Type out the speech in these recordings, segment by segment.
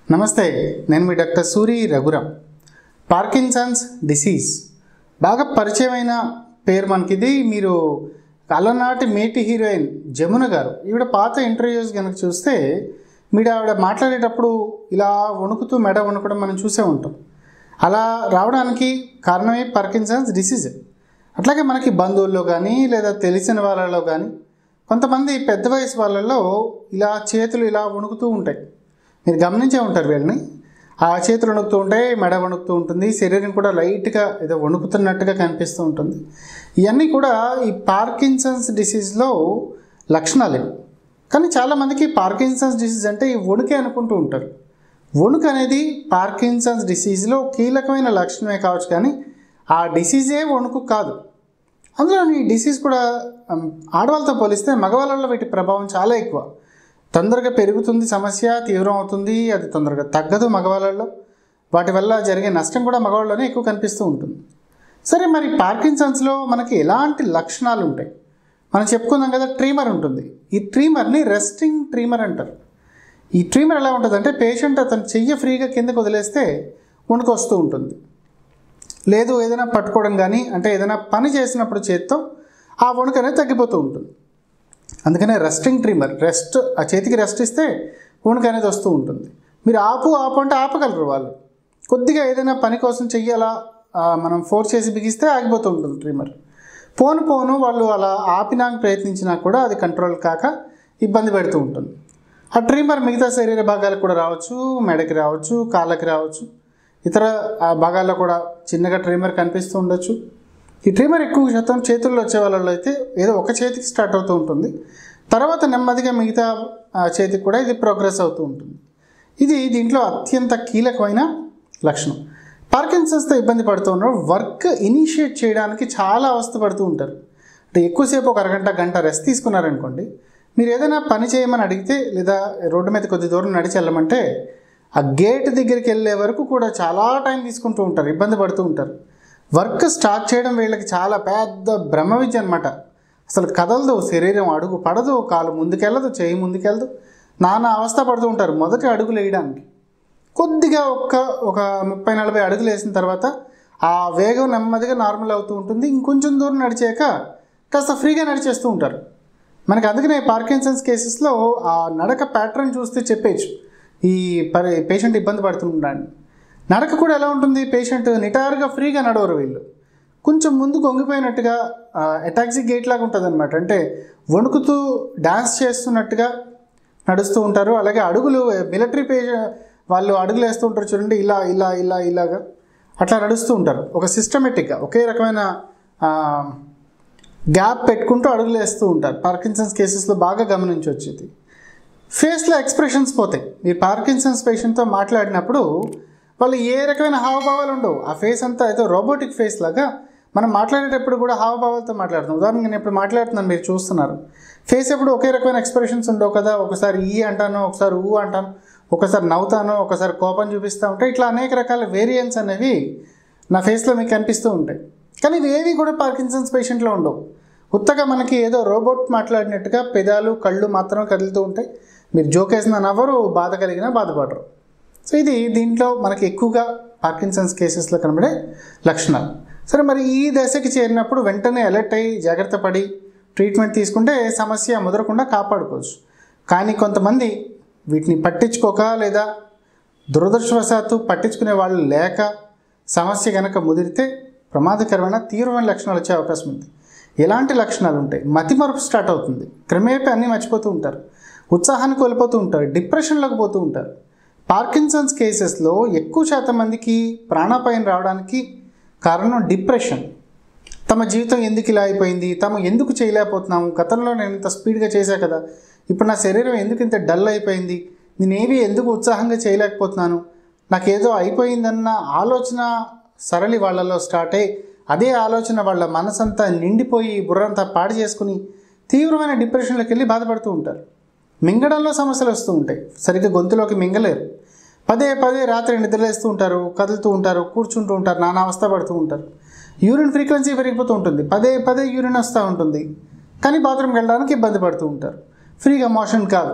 నమస్తే, నేను మీ doctor Suri Raghuram. Parkinson's disease బాగా పరిచయమైన పేరు మనకిది. మీరు అలనాటి మేటి హీరోయిన్ జమున గారు, ఈవిడ పాత ఇంటర్వ్యూస్ కనుక చూస్తే మీరు ఆవిడ మాట్లాడేటప్పుడు ఇలా వణుకుతూ మెడ వణుకడం మనం చూసే ఉంటాం. అలా రావడానికి కారణమే పార్కిన్సన్స్ డిసీజ్. అట్లాగే మనకి బంధువుల్లో కానీ లేదా తెలిసిన వాళ్ళలో కానీ కొంతమంది పెద్ద వయసు వాళ్ళలో ఇలా చేతులు ఇలా వణుకుతూ ఉంటాయి. మీరు గమనించే ఉంటారు వీళ్ళని. ఆ చేతులు వణుకుతూ ఉంటాయి, మెడ వణుకుతూ ఉంటుంది, శరీరం కూడా లైట్గా ఏదో వణుకుతున్నట్టుగా కనిపిస్తూ ఉంటుంది. ఇవన్నీ కూడా ఈ పార్కిన్సన్స్ డిసీజ్లో లక్షణాలు ఇవి. కానీ చాలామందికి పార్కిన్సన్స్ డిసీజ్ అంటే ఈ వణుకే అనుకుంటూ ఉంటారు. వణుకు అనేది పార్కిన్సన్స్ డిసీజ్లో కీలకమైన లక్షణమే కావచ్చు, కానీ ఆ డిసీజే వణుకు కాదు. అందులో ఈ డిసీజ్ కూడా ఆడవాళ్ళతో పోలిస్తే మగవాళ్ళలో వీటి ప్రభావం చాలా ఎక్కువ. తొందరగా పెరుగుతుంది, సమస్య తీవ్రం అవుతుంది, అది తొందరగా తగ్గదు మగవాళ్ళలో. వాటి వల్ల జరిగే నష్టం కూడా మగవాళ్ళలోనే ఎక్కువ కనిపిస్తూ ఉంటుంది. సరే, మరి పార్కిన్సన్స్లో మనకి ఎలాంటి లక్షణాలు ఉంటాయి? మనం చెప్పుకుందాం కదా, ట్రీమర్ ఉంటుంది. ఈ ట్రీమర్ని రెస్టింగ్ ట్రీమర్ అంటారు. ఈ ట్రీమర్ ఎలా ఉంటుందంటే, పేషెంట్ అతను చెయ్యి ఫ్రీగా కిందకు వదిలేస్తే వణుకు వస్తూ ఉంటుంది. లేదు ఏదైనా పట్టుకోవడం కానీ, అంటే ఏదైనా పని చేసినప్పుడు చేత్తో ఆ వణుకు అనేది తగ్గిపోతూ ఉంటుంది. అందుకనే రెస్టింగ్ ట్రిమ్మర్, రెస్ట్, ఆ చేతికి రెస్ట్ ఇస్తే వణుకు అనేది వస్తూ ఉంటుంది. మీరు ఆపు అంటే ఆపగలరు వాళ్ళు. కొద్దిగా ఏదైనా పని కోసం చెయ్యాలా మనం ఫోర్స్ చేసి బిగిస్తే ఆగిపోతూ ఉంటుంది ట్రిమ్మర్. పోను వాళ్ళు అలా ఆపినాక ప్రయత్నించినా కూడా అది కంట్రోల్ కాక ఇబ్బంది పెడుతూ ఉంటుంది. ఆ ట్రిమ్మర్ మిగతా శరీర భాగాలకు కూడా రావచ్చు, మెడకి రావచ్చు, కాళ్ళకి రావచ్చు, ఇతర భాగాల్లో కూడా చిన్నగా ట్రిమ్మర్ కనిపిస్తూ ఉండొచ్చు. ఈ ట్రిమ్మర్ ఎక్కువ శాతం చేతుల్లో వచ్చే వాళ్ళలో అయితే ఏదో ఒక చేతికి స్టార్ట్ అవుతూ ఉంటుంది, తర్వాత నెమ్మదిగా మిగతా చేతికి కూడా ఇది ప్రోగ్రెస్ అవుతూ ఉంటుంది. ఇది దీంట్లో అత్యంత కీలకమైన లక్షణం. పార్కిన్సన్స్తో ఇబ్బంది పడుతూ ఉన్నారు. వర్క్ ఇనిషియేట్ చేయడానికి చాలా అవస్థపడుతూ ఉంటారు. అంటే ఎక్కువసేపు ఒక అరగంట గంట రెస్ట్ తీసుకున్నారనుకోండి, మీరు ఏదైనా పని చేయమని అడిగితే లేదా రోడ్డు మీద కొద్ది దూరం నడిచి వెళ్ళమంటే ఆ గేట్ దగ్గరికి వెళ్ళే వరకు కూడా చాలా టైం తీసుకుంటూ ఉంటారు, ఇబ్బంది పడుతూ ఉంటారు. వర్క్ స్టార్ట్ చేయడం వీళ్ళకి చాలా పెద్ద బ్రహ్మ విద్య అనమాట. అసలు కదలదు, శరీరం అడుగు పడదు, కాలు ముందుకెళ్ళదు, చేయి ముందుకెళ్ళదు, నానా అవస్థ పడుతూ ఉంటారు మొదటి అడుగులు వేయడానికి. కొద్దిగా ఒక 30-40 అడుగులు వేసిన తర్వాత ఆ వేగం నెమ్మదిగా నార్మల్ అవుతూ ఉంటుంది. ఇంకొంచెం దూరం నడిచాక కాస్త ఫ్రీగా నడిచేస్తూ ఉంటారు. మనకి అందుకనే పార్కిన్సన్స్ కేసెస్లో ఆ నడక ప్యాటర్న్ చూస్తే చెప్పేయచ్చు ఈ పేషెంట్ ఇబ్బంది పడుతుంటాడు. నడక కూడా ఎలా ఉంటుంది, పేషెంట్ నిటారుగా ఫ్రీగా నడవరు. వీళ్ళు కొంచెం ముందుకు వంగిపోయినట్టుగా అటాక్సీ గేట్ లాగా ఉంటుంది అనమాట. అంటే వణుకుతూ డాన్స్ చేస్తున్నట్టుగా నడుస్తూ ఉంటారు. అలాగే అడుగులు మిలిటరీ వాళ్ళు అడుగులు వేస్తూ ఉంటారు చూడండి, ఇలాగా అట్లా నడుస్తూ ఉంటారు. ఒక సిస్టమేటిక్గా ఒకే రకమైన గ్యాప్ పెట్టుకుంటూ అడుగులు వేస్తూ ఉంటారు. పార్కిన్సన్స్ కేసెస్లో బాగా గమనించవచ్చు. ఇది ఫేస్లో ఎక్స్ప్రెషన్స్ పోతాయి. మీరు పార్కిన్సన్స్ పేషెంట్తో మాట్లాడినప్పుడు వాళ్ళు ఏ రకమైన హావభావాలు ఉండవు. ఆ ఫేస్ అంతా ఏదో రోబోటిక్ ఫేస్ లాగా. మనం మాట్లాడేటప్పుడు కూడా హావభావాలతో మాట్లాడుతున్నాం. ఉదాహరణకి నేను ఇప్పుడు మాట్లాడుతున్నాను, మీరు చూస్తున్నారు. ఫేస్ ఎప్పుడు ఒకే రకమైన ఎక్స్ప్రెషన్స్ ఉండవు కదా. ఒకసారి ఈ అంటాను, ఒకసారి ఊ అంటాను, ఒకసారి నవ్వుతాను, ఒకసారి కోపం చూపిస్తూ ఉంటాయి. ఇట్లా అనేక రకాల వేరియంట్స్ అనేవి నా ఫేస్లో మీకు కనిపిస్తూ ఉంటాయి. కానీ ఇవేవి కూడా పార్కిన్సన్స్ పేషెంట్లో ఉండవు. కొత్తగా మనకి ఏదో రోబోట్ మాట్లాడినట్టుగా పెదాలు కళ్ళు మాత్రం కదులుతూ ఉంటాయి. మీరు జోకేసిన నవ్వరు, బాధ కలిగినా బాధపడరు. సో ఇది దీంట్లో మనకి ఎక్కువగా పార్కిన్సన్స్ కేసెస్లో కనబడే లక్షణాలు. సరే, మరి ఈ దశకి చేరినప్పుడు వెంటనే అలర్ట్ అయ్యి జాగ్రత్త పడి ట్రీట్మెంట్ తీసుకుంటే సమస్య ముదరకుండా కాపాడుకోవచ్చు. కానీ కొంతమంది వీటిని పట్టించుకోక లేదా దురదృష్టవశాత్తు పట్టించుకునే వాళ్ళు లేక సమస్య కనుక ముదిరితే ప్రమాదకరమైన తీవ్రమైన లక్షణాలు వచ్చే అవకాశం ఉంది. ఎలాంటి లక్షణాలు ఉంటాయి? మతిమరుపు స్టార్ట్ అవుతుంది, క్రమేపీ అన్నీ మర్చిపోతూ ఉంటారు, ఉత్సాహాన్ని కోల్పోతూ ఉంటారు, డిప్రెషన్లోకి పోతూ ఉంటారు. పార్కిన్సన్స్ కేసెస్లో ఎక్కువ శాతం మందికి ప్రాణాపాయం రావడానికి కారణం డిప్రెషన్. తమ జీవితం ఎందుకు ఇలా అయిపోయింది, తాము ఎందుకు చేయలేకపోతున్నాము, గతంలో నేను ఇంత స్పీడ్గా చేశా కదా, ఇప్పుడు నా శరీరం ఎందుకు ఇంత డల్ అయిపోయింది, నేనేవి ఎందుకు ఉత్సాహంగా చేయలేకపోతున్నాను, నాకేదో అయిపోయిందన్న ఆలోచన సరళి వాళ్ళలో స్టార్ట్ అయ్యి అదే ఆలోచన వాళ్ళ మనసంతా నిండిపోయి బుర్రంతా పాడు చేసుకుని తీవ్రమైన డిప్రెషన్లోకి వెళ్ళి బాధపడుతూ ఉంటారు. మింగడంలో సమస్యలు వస్తూ ఉంటాయి, సరిగ్గా గొంతులోకి మింగలేరు, పదే రాత్రి నిద్రలేస్తూ ఉంటారు, కదులుతూ ఉంటారు, కూర్చుంటూ ఉంటారు, నానా అవస్థ పడుతూ ఉంటారు. యూరిన్ ఫ్రీక్వెన్సీ పెరిగిపోతూ ఉంటుంది, పదే యూరిన్ వస్తూ ఉంటుంది, కానీ బాత్రూమ్కి వెళ్ళడానికి ఇబ్బంది పడుతూ ఉంటారు. ఫ్రీగా మోషన్ కాదు,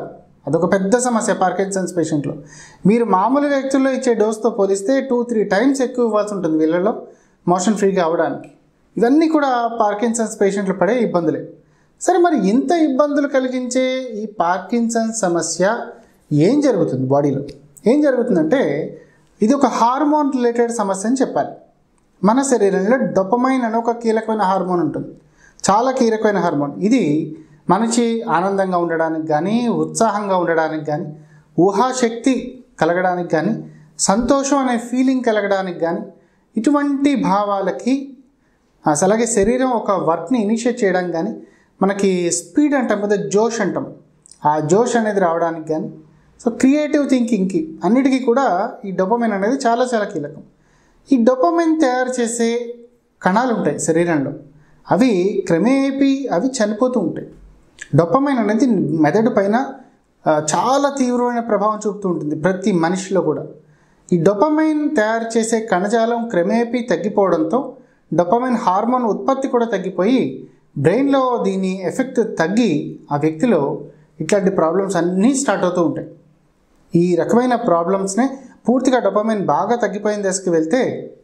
అదొక పెద్ద సమస్య పార్కిన్సన్స్ పేషెంట్లో. మీరు మామూలు వ్యక్తుల్లో ఇచ్చే డోస్తో పోలిస్తే 2-3 టైమ్స్ ఎక్కువ ఇవ్వాల్సి ఉంటుంది వీళ్ళలో మోషన్ ఫ్రీగా అవ్వడానికి. ఇవన్నీ కూడా పార్కిన్సన్స్ పేషెంట్లు పడే ఇబ్బందులే. సరే, మరి ఇంత ఇబ్బందులు కలిగించే ఈ పార్కిన్సన్స్ సమస్య ఏం జరుగుతుంది బాడీలో? ఏం జరుగుతుందంటే ఇది ఒక హార్మోన్ రిలేటెడ్ సమస్య అని చెప్పాలి. మన శరీరంలో డోపమైన్ అనే ఒక కీలకమైన హార్మోన్ ఉంటుంది, చాలా కీలకమైన హార్మోన్. ఇది మనిషి ఆనందంగా ఉండడానికి కానీ, ఉత్సాహంగా ఉండడానికి కానీ, ఊహాశక్తి కలగడానికి కానీ, సంతోషం అనే ఫీలింగ్ కలగడానికి కానీ, ఇటువంటి భావాలకి అలాగే శరీరం ఒక వర్క్ని ఇనిషియేట్ చేయడానికి కానీ, మనకి స్పీడ్ అంటాం కదా, జోష్ అంటాం, ఆ జోష్ అనేది రావడానికి కానీ, సో క్రియేటివ్ థింకింగ్కి అన్నిటికీ కూడా ఈ డోపమైన్ అనేది చాలా చాలా కీలకం. ఈ డోపమైన్ తయారు చేసే కణాలు ఉంటాయి శరీరంలో, అవి క్రమేపీ చనిపోతూ ఉంటాయి. డోపమైన్ అనేది మెదడు పైన చాలా తీవ్రమైన ప్రభావం చూపుతూ ఉంటుంది ప్రతి మనిషిలో కూడా. ఈ డోపమైన్ తయారు చేసే కణజాలం క్రమేపీ తగ్గిపోవడంతో డోపమైన్ హార్మోన్ ఉత్పత్తి కూడా తగ్గిపోయి బ్రెయిన్లో దీని ఎఫెక్ట్ తగ్గి ఆ వ్యక్తిలో ఇట్లాంటి ప్రాబ్లమ్స్ అన్నీ స్టార్ట్ అవుతూ ఉంటాయి. ఈ రకమైన ప్రాబ్లమ్స్నే పూర్తిగా డోపమైన్ బాగా తగ్గిపోయిన దశకి వెళ్తే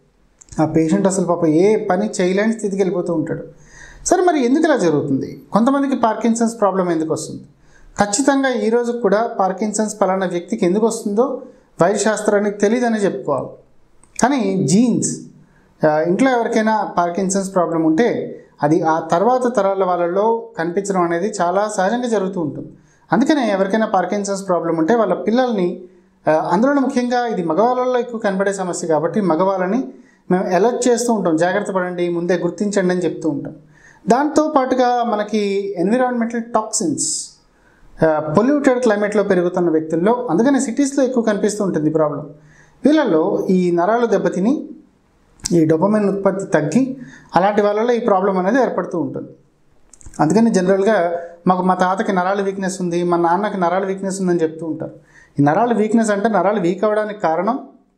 ఆ పేషెంట్ అసలు పాప ఏ పని చేయలేని స్థితికి వెళ్ళిపోతూ ఉంటాడు. సరే, మరి ఎందుకు ఇలా జరుగుతుంది? కొంతమందికి పార్కిన్సన్స్ ప్రాబ్లం ఎందుకు వస్తుంది? ఖచ్చితంగా ఈరోజు కూడా పార్కిన్సన్స్ పలానా వ్యక్తికి ఎందుకు వస్తుందో వైద్యశాస్త్రానికి తెలియదని చెప్పుకోవాలి. కానీ జీన్స్, ఇంట్లో ఎవరికైనా పార్కిన్సన్స్ ప్రాబ్లం ఉంటే అది ఆ తర్వాత తరాల వాళ్ళలో కనిపించడం అనేది చాలా సహజంగా జరుగుతూ ఉంటుంది. అందుకనే ఎవరికైనా పార్కిన్సన్స్ ప్రాబ్లం ఉంటే వాళ్ళ పిల్లల్ని, అందులో ముఖ్యంగా ఇది మగవాళ్ళలో ఎక్కువ కనబడే సమస్య కాబట్టి మగవాళ్ళని మేము అలర్ట్ చేస్తూ ఉంటాం, జాగ్రత్త పడండి, ముందే గుర్తించండి అని చెప్తూ ఉంటాం. దాంతో పాటుగా మనకి ఎన్విరాన్మెంటల్ టాక్సిన్స్, పొల్యూటెడ్ క్లైమేట్లో పెరుగుతున్న వ్యక్తుల్లో, అందుకని సిటీస్లో ఎక్కువ కనిపిస్తూ ఉంటుంది ఈ ప్రాబ్లం. వీళ్ళల్లో ఈ నరాలు దెబ్బతిని ఈ డోపమైన్ ఉత్పత్తి తగ్గి అలాంటి వాళ్ళలో ఈ ప్రాబ్లం అనేది ఏర్పడుతూ ఉంటుంది. అందుకని జనరల్గా మా తాతకి నరాల వీక్నెస్ ఉంది, మా నాన్నకి నరాల వీక్నెస్ ఉందని చెప్తూ ఉంటారు. ఈ నరాల వీక్నెస్ అంటే నరాలు వీక్ అవ్వడానికి కారణం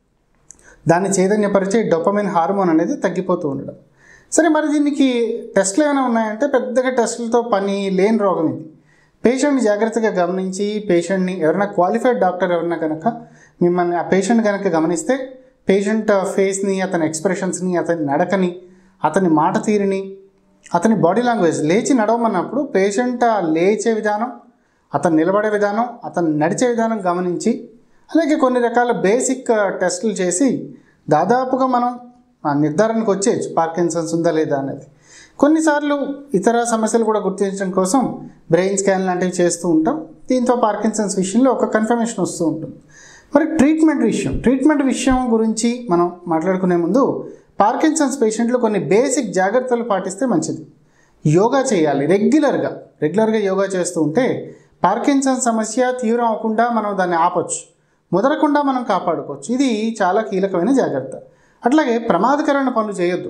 దాన్ని చైతన్యపరిచే డోపమైన్ హార్మోన్ అనేది తగ్గిపోతూ ఉండడం. సరే, మరి దీనికి టెస్ట్లు ఏమైనా ఉన్నాయంటే పెద్దగా టెస్టులతో పని లేని రోగం ఇది. పేషెంట్ని జాగ్రత్తగా గమనించి పేషెంట్ని ఎవరైనా క్వాలిఫైడ్ డాక్టర్ ఎవరైనా కనుక మిమ్మల్ని ఆ పేషెంట్ కనుక గమనిస్తే పేషెంట్ ఫేస్ని, అతని ఎక్స్ప్రెషన్స్ని, అతని నడకని, అతని మాట తీరుని, అతని బాడీ లాంగ్వేజ్, లేచి నడవమన్నప్పుడు పేషెంట్ లేచే విధానం, అతను నిలబడే విధానం, అతను నడిచే విధానం గమనించి, అలాగే కొన్ని రకాల బేసిక్ టెస్టులు చేసి దాదాపుగా మనం నిర్ధారణకు వచ్చేయచ్చు పార్కిన్సన్స్ ఉందా లేదా అనేది. కొన్నిసార్లు ఇతర సమస్యలు కూడా గుర్తించడం కోసం బ్రెయిన్ స్కాన్ లాంటివి చేస్తూ ఉంటాం. దీంతో పార్కిన్సన్స్ విషయంలో ఒక కన్ఫర్మేషన్ వస్తూ ఉంటుంది. మరి ట్రీట్మెంట్ విషయం గురించి మనం మాట్లాడుకునే ముందు పార్కిన్సన్స్ పేషెంట్లు కొన్ని బేసిక్ జాగ్రత్తలు పాటిస్తే మంచిది. యోగా చేయాలి రెగ్యులర్గా యోగా చేస్తూ ఉంటే పార్కిన్సన్స్ సమస్య తీవ్రం అవ్వకుండా మనం దాన్ని ఆపొచ్చు, ముదరకుండా మనం కాపాడుకోవచ్చు. ఇది చాలా కీలకమైన జాగ్రత్త. అట్లాగే ప్రమాదకరమైన పనులు చేయొద్దు.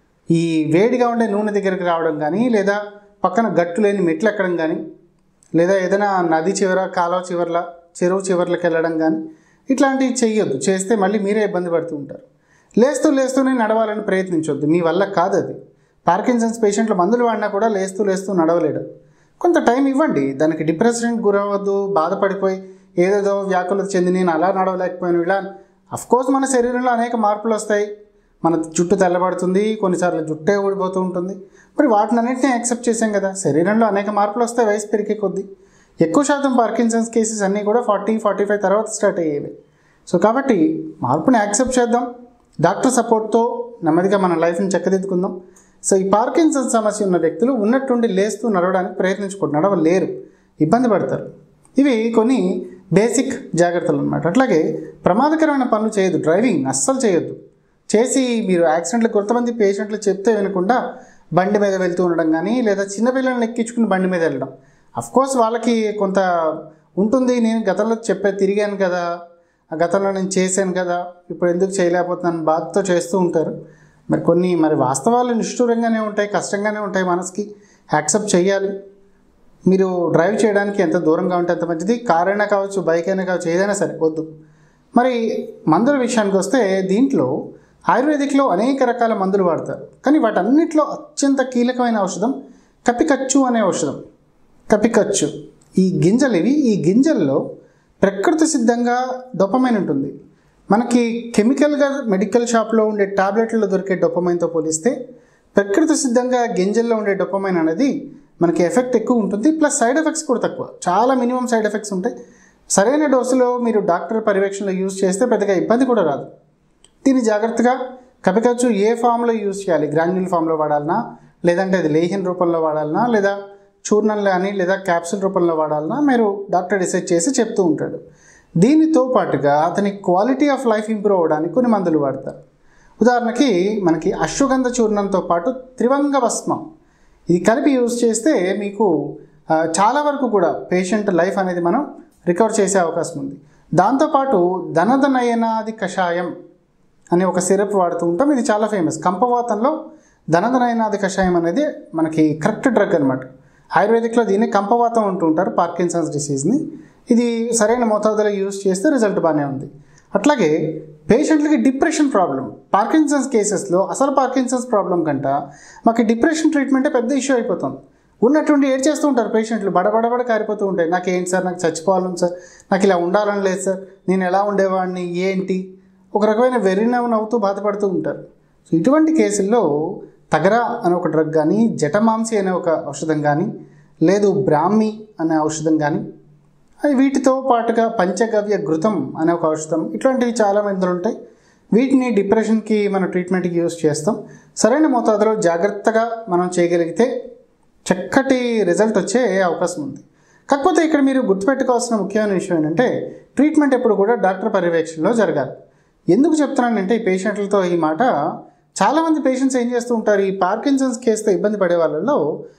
ఈ వేడిగా ఉండే నూనె దగ్గరికి రావడం కానీ, లేదా పక్కన గట్టు లేని మెట్లు ఎక్కడం కానీ, లేదా ఏదైనా నది చివర, కాలువ చివర్ల, చెరువు చివర్లకు వెళ్ళడం కానీ ఇట్లాంటివి చేయొద్దు. చేస్తే మళ్ళీ మీరే ఇబ్బంది పడుతూ ఉంటారు. లేస్తూనే నడవాలని ప్రయత్నించొద్దు, మీ వల్ల కాదు అది. పార్కిన్సన్స్ పేషెంట్లు మందులు వాడినా కూడా లేస్తూ నడవలేడు. కొంత టైం ఇవ్వండి, దానికి డిప్రెషన్కి గురవద్దు, బాధపడిపోయి ఏదేదో వ్యాకులత చెంది నేను అలా నడవలేకపోయాను ఇలా. అఫ్కోర్స్ మన శరీరంలో అనేక మార్పులు వస్తాయి, మన జుట్టు తెల్లబడుతుంది, కొన్నిసార్లు జుట్టే ఊడిపోతూ ఉంటుంది. మరి వాటిని అన్నింటినీ యాక్సెప్ట్ చేసాం కదా. శరీరంలో అనేక మార్పులు వస్తాయి వయసు పెరిగే కొద్దీ. ఎక్కువ శాతం పార్కిన్సన్స్ కేసెస్ అన్నీ కూడా 40-45 తర్వాత స్టార్ట్ అయ్యేవి. సో కాబట్టి మార్పుని యాక్సెప్ట్ చేద్దాం, డాక్టర్ సపోర్ట్తో నెమ్మదిగా మన లైఫ్ని చక్కదిద్దుకుందాం. సో ఈ పార్కిన్సన్స్ సమస్య ఉన్న వ్యక్తులు ఉన్నట్టుండి లేస్తూ నడవడానికి ప్రయత్నించుకోండి, నడవలేరు, ఇబ్బంది పడతారు. ఇవి కొన్ని బేసిక్ జాగ్రత్తలు అన్నమాట. అట్లాగే ప్రమాదకరమైన పనులు చేయొద్దు, డ్రైవింగ్ అస్సలు చేయొద్దు. చేసి మీరు యాక్సిడెంట్లు, కొంతమంది పేషెంట్లు చెప్తే వినకుండా బండి మీద వెళ్తూ ఉండడం కానీ, లేదా చిన్నపిల్లల్ని ఎక్కించుకుని బండి మీద వెళ్ళడం. అఫ్కోర్స్ వాళ్ళకి కొంత ఉంటుంది, నేను గతంలో తిరిగాను కదా, ఆ గతంలో నేను చేశాను కదా, ఇప్పుడు ఎందుకు చేయలేకపోతున్నాను బాధతో చేస్తూ ఉంటారు. కొన్ని వాస్తవాలు నిష్ఠూరంగానే ఉంటాయి, కష్టంగానే ఉంటాయి, మనసుకి యాక్సెప్ట్ చేయాలి. మీరు డ్రైవ్ చేయడానికి ఎంత దూరంగా ఉంటే అంత మంచిది. కార్ అయినా కావచ్చు, బైక్ అయినా కావచ్చు, ఏదైనా సరే వద్దు. మరి మందుల విషయానికి వస్తే దీంట్లో ఆయుర్వేదిక్లో అనేక రకాల మందులు వాడతారు. కానీ వాటన్నిటిలో అత్యంత కీలకమైన ఔషధం కపికచ్చు అనే ఔషధం. కపికచ్చు ఈ గింజల్లో ప్రకృతి సిద్ధంగా డోపమైన్ ఉంటుంది. మనకి కెమికల్గా మెడికల్ షాప్లో ఉండే టాబ్లెట్లలో దొరికే డోపమైన్తో పోలిస్తే ప్రకృతి సిద్ధంగా గింజల్లో ఉండే డోపమైన్ అనేది మనకి ఎఫెక్ట్ ఎక్కువ ఉంటుంది, ప్లస్ సైడ్ ఎఫెక్ట్స్ కూడా తక్కువ, చాలా మినిమం సైడ్ ఎఫెక్ట్స్ ఉంటాయి. సరైన డోసులో మీరు డాక్టర్ పర్యవేక్షణలో యూజ్ చేస్తే పెద్దగా ఇబ్బంది కూడా రాదు. దీన్ని జాగ్రత్తగా కపికచ్చు ఏ ఫామ్లో యూజ్ చేయాలి, గ్రాన్యుల్ ఫామ్లో వాడాలన్నా, లేదంటే అది లేహ్యం రూపంలో వాడాలన్నా, లేదా చూర్ణం కానీ లేదా క్యాప్సూల్ రూపంలో వాడాలన్నా మీరు డాక్టర్ డిసైడ్ చేసి చెప్తూ ఉంటాడు. దీనితో పాటుగా అతని క్వాలిటీ ఆఫ్ లైఫ్ ఇంప్రూవ్ అవ్వడానికి కొన్ని మందులు వాడతారు. ఉదాహరణకి మనకి అశ్వగంధ చూర్ణంతో పాటు త్రివంగ భస్మం ఇది కలిపి యూజ్ చేస్తే మీకు చాలా వరకు కూడా పేషెంట్ లైఫ్ అనేది మనం రికవర్ చేసే అవకాశం ఉంది. దాంతోపాటు ధనధనయనాది కషాయం అనే ఒక సిరప్ వాడుతూ ఉంటాం. ఇది చాలా ఫేమస్. కంపవాతంలో ధనధనయనాది కషాయం అనేది మనకి కరెక్ట్ డ్రగ్ అనమాట. ఆయుర్వేదిక్లో దీన్ని కంపవాతం అంటూ ఉంటారు, పార్కిన్సన్స్ డిసీజ్ని. ఇది సరైన మోతాదులో యూజ్ చేస్తే రిజల్ట్ బాగానే ఉంది. అట్లాగే పేషెంట్లకి డిప్రెషన్ ప్రాబ్లం, పార్కిన్సన్స్ కేసెస్లో అసలు పార్కిన్సన్స్ ప్రాబ్లం కంట మాకు డిప్రెషన్ ట్రీట్మెంటే పెద్ద ఇష్యూ అయిపోతుంది. ఉన్నటువంటి ఏడ్ చేస్తూ ఉంటారు పేషెంట్లు, బడబడబడ కారిపోతూ ఉంటాయి. నాకు ఏంటి సార్, నాకు చచ్చిపోవాలని సార్, నాకు ఇలా ఉండాలని లేదు సార్, నేను ఎలా ఉండేవాడిని ఏంటి, ఒక రకమైన వెర్రినవ్వుతూ బాధపడుతూ ఉంటారు. సో ఇటువంటి కేసుల్లో తగరా అనే ఒక డ్రగ్ కానీ, జటమాంసి అనే ఒక ఔషధం కానీ, లేదు బ్రాహ్మి అనే ఔషధం కానీ, వీటితో పాటుగా పంచగవ్య ఘృతం అనే ఒక ఔషధం, ఇట్లాంటివి చాలా మందులు ఉంటాయి. వీటిని డిప్రెషన్కి మన ట్రీట్మెంట్కి యూజ్ చేస్తాం. సరైన మోతాదులో జాగ్రత్తగా మనం చేయగలిగితే చక్కటి రిజల్ట్ వచ్చే అవకాశం ఉంది. కాకపోతే ఇక్కడ మీరు గుర్తుపెట్టుకోవాల్సిన ముఖ్యమైన విషయం ఏంటంటే ట్రీట్మెంట్ ఎప్పుడు కూడా డాక్టర్ పర్యవేక్షణలో జరగాలి. ఎందుకు చెప్తున్నానంటే ఈ పేషెంట్లతో ఈ మాట, చాలామంది పేషెంట్స్ ఏం చేస్తూ ఉంటారు, ఈ పార్కిన్సన్స్ కేసుతో ఇబ్బంది పడే వాళ్ళలో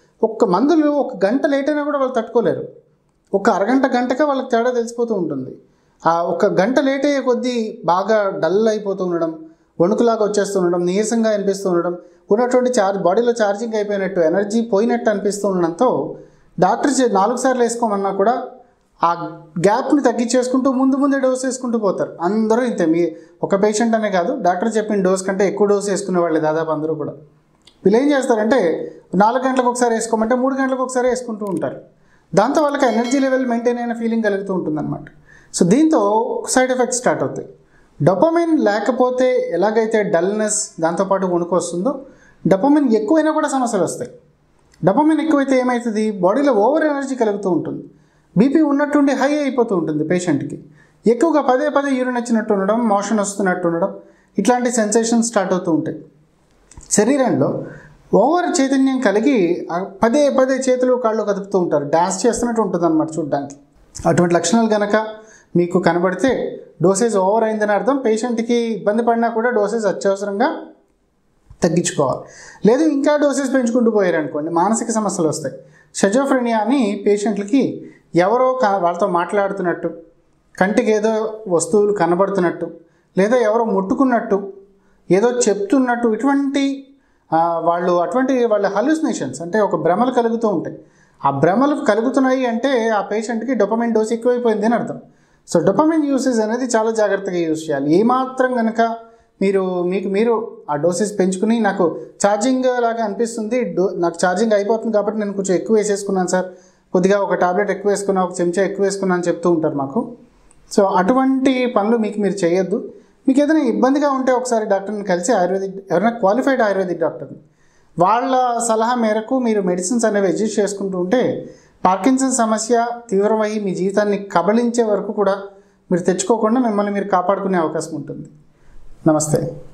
మందులు ఒక గంట లేట్ అయినా కూడా వాళ్ళు తట్టుకోలేరు. ఒక అరగంట గంటగా వాళ్ళకి తేడా తెలిసిపోతూ ఉంటుంది. ఆ ఒక గంట లేట్ అయ్యే కొద్దీ బాగా డల్ అయిపోతూ ఉండడం, వణుకులాగా వచ్చేస్తూ ఉండడం, నీరసంగా అనిపిస్తూ ఉండడం, ఉన్నటువంటి బాడీలో ఛార్జింగ్ అయిపోయినట్టు, ఎనర్జీ పోయినట్టు అనిపిస్తూ ఉండడంతో డాక్టర్ 4 సార్లు వేసుకోమన్నా కూడా ఆ గ్యాప్ని తగ్గించేసుకుంటూ ముందే డోస్ వేసుకుంటూ పోతారు. అందరూ ఇంతే. ఒక పేషెంట్ అనే కాదు, డాక్టర్ చెప్పిన డోస్ కంటే ఎక్కువ డోస్ వేసుకునే వాళ్ళే దాదాపు అందరూ కూడా. వీళ్ళు ఏం చేస్తారంటే 4 గంటలకు ఒకసారి వేసుకోమంటే 3 గంటలకు ఒకసారి వేసుకుంటూ ఉంటారు. దాంతో వాళ్ళకి ఎనర్జీ లెవెల్ మెయింటైన్ అయిన ఫీలింగ్ కలుగుతూ ఉంటుందన్నమాట. సో దీంతో సైడ్ ఎఫెక్ట్స్ స్టార్ట్ అవుతాయి. డోపమైన్ లేకపోతే ఎలాగైతే డల్నెస్, దాంతోపాటు వణుకు వస్తుందో, డోపమైన్ ఎక్కువైనా కూడా సమస్యలు వస్తాయి. డోపమైన్ ఎక్కువైతే ఏమవుతుంది, బాడీలో ఓవర్ ఎనర్జీ కలుగుతూ ఉంటుంది, బీపీ ఉన్నట్టుండి హై అయిపోతూ ఉంటుంది పేషెంట్కి. ఎక్కువగా పదే యూరిన్ వచ్చినట్టు ఉండడం, మోషన్ వస్తున్నట్టు ఉండడం, ఇట్లాంటి సెన్సేషన్స్ స్టార్ట్ అవుతూ ఉంటాయి. శరీరంలో ఓవర్ చైతన్యం కలిగి పదే చేతులు కాళ్ళు కదుపుతూ ఉంటారు, డాన్స్ చేస్తున్నట్టు ఉంటుంది అన్నమాట చూడడానికి. అటువంటి లక్షణాలు కనుక మీకు కనబడితే డోసేజ్ ఓవర్ అయిందని అర్థం. పేషెంట్కి ఇబ్బంది పడినా కూడా డోసేజ్ అత్యవసరంగా తగ్గించుకోవాలి. లేదు ఇంకా డోసేజ్ పెంచుకుంటూ పోయారనుకోండి మానసిక సమస్యలు వస్తాయి. షిజోఫ్రెనియా అని పేషెంట్లకి ఎవరో వాళ్ళతో మాట్లాడుతున్నట్టు, కంటికి ఏదో వస్తువులు కనబడుతున్నట్టు, లేదా ఎవరో ముట్టుకున్నట్టు, ఏదో చెప్తున్నట్టు, ఇటువంటి వాళ్ళ హల్యూసినేషన్స్ అంటే ఒక భ్రమలు కలుగుతూ ఉంటాయి. ఆ భ్రమలు కలుగుతున్నాయి అంటే ఆ పేషెంట్కి డోపమైన్ డోస్ ఎక్కువైపోయింది అని అర్థం. సో డోపమైన్ యూసేజ్ అనేది చాలా జాగ్రత్తగా యూజ్ చేయాలి. ఏమాత్రం కనుక మీరు ఆ డోసేజ్ పెంచుకుని నాకు ఛార్జింగ్ లాగా అనిపిస్తుంది, నాకు ఛార్జింగ్ అయిపోతుంది కాబట్టి నేను కొంచెం ఎక్కువ వేసేసుకున్నాను సార్, కొద్దిగా ఒక టాబ్లెట్ ఎక్కువ వేసుకున్నా, ఒక చెంచా ఎక్కువ వేసుకున్నా అని చెప్తూ ఉంటారు మాకు. సో అటువంటి పనులు మీరు చేయొద్దు. మీకు ఏదైనా ఇబ్బందిగా ఉంటే ఒకసారి డాక్టర్ని కలిసి ఎవరైనా క్వాలిఫైడ్ ఆయుర్వేదిక్ డాక్టర్ని వాళ్ళ సలహా మేరకు మీరు మెడిసిన్స్ అనేవి అడ్జస్ట్ చేసుకుంటూ ఉంటే పార్కిన్సన్ సమస్య తీవ్రమై మీ జీవితాన్ని కబళించే వరకు కూడా మీరు తెచ్చుకోకుండా మిమ్మల్ని మీరు కాపాడుకునే అవకాశం ఉంటుంది. నమస్తే.